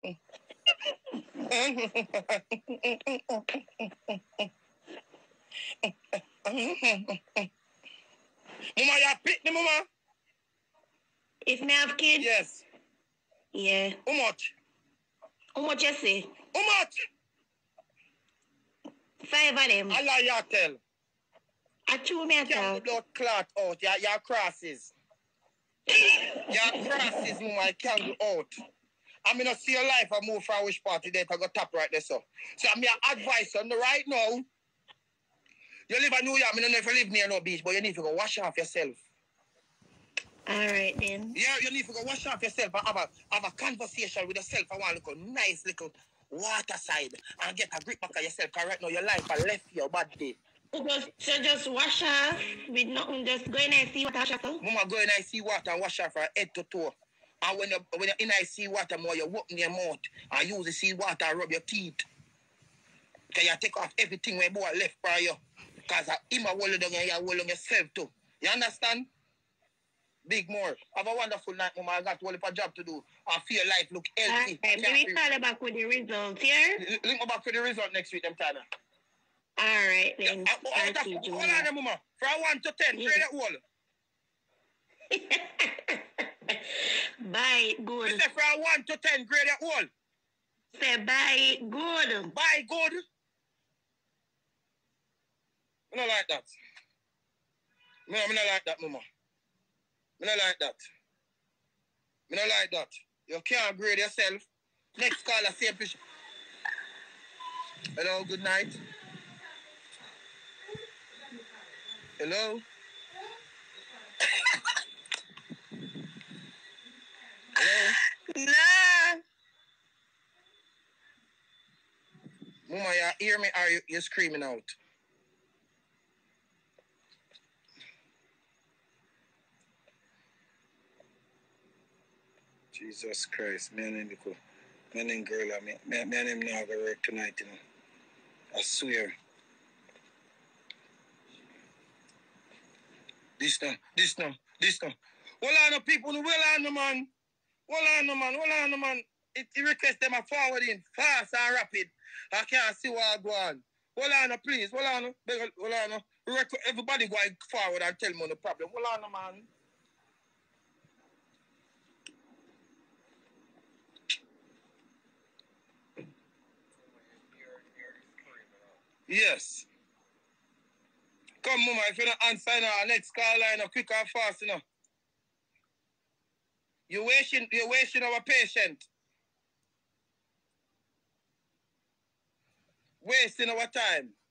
Mama, you pick the mama? If me have kids? Yes. Yeah. How much? How much you say? How much? 5 of them. Allah you tell. I chew me a Can't talk. blood clot out. Your crosses. Your crosses, mama, can't go out. I'm gonna see your life I move from which party there to go tap right there, so. So I'm your advice on the right now. You live in New York, I don't know if you live near no beach, but you need to go wash off yourself. Alright then. Yeah, you need to go wash off yourself and have a conversation with yourself. I want a little nice little water side and get a grip back of yourself. Because right now your life has left your body. Just wash off with nothing, just go in and see water wash off. Mama, go in and see water and wash off from head to toe. And when you're in and see water more, you open your mouth and use the sea water and rub your teeth. Because you take off everything when boy left by you. Because him a hold you down and you hold on yourself too. You understand? Big more. Have a wonderful night, Mama. I got a job to do. I feel life look healthy. We call back with the results here. Link me back with the result next week, them time. Alright then. Hold on, Mama. From 1 to 10, grade it all. Bye, good. You say from 1 to 10, grade it all. Say bye, good. Bye, good. I don't like that. I don't like that, Mama. I don't like that. I don't like that. You can't grade yourself. Next caller, same picture. Hello, good night. Hello? Hello? Nah. Mama, you hear me or you're screaming out? Jesus Christ, man and girl, man and him not gonna work tonight, you know. I swear. This now. Hold on, people, hold on, man. It request them a forward in fast and rapid. I can't see what go on. Hold on, please. Hold on. Everybody go forward and tell me the problem. Hold on, man. Yes. Come, Mama, if you don't answer now, next call line, quick and fast, you know. You're wasting our patient. Wasting our time.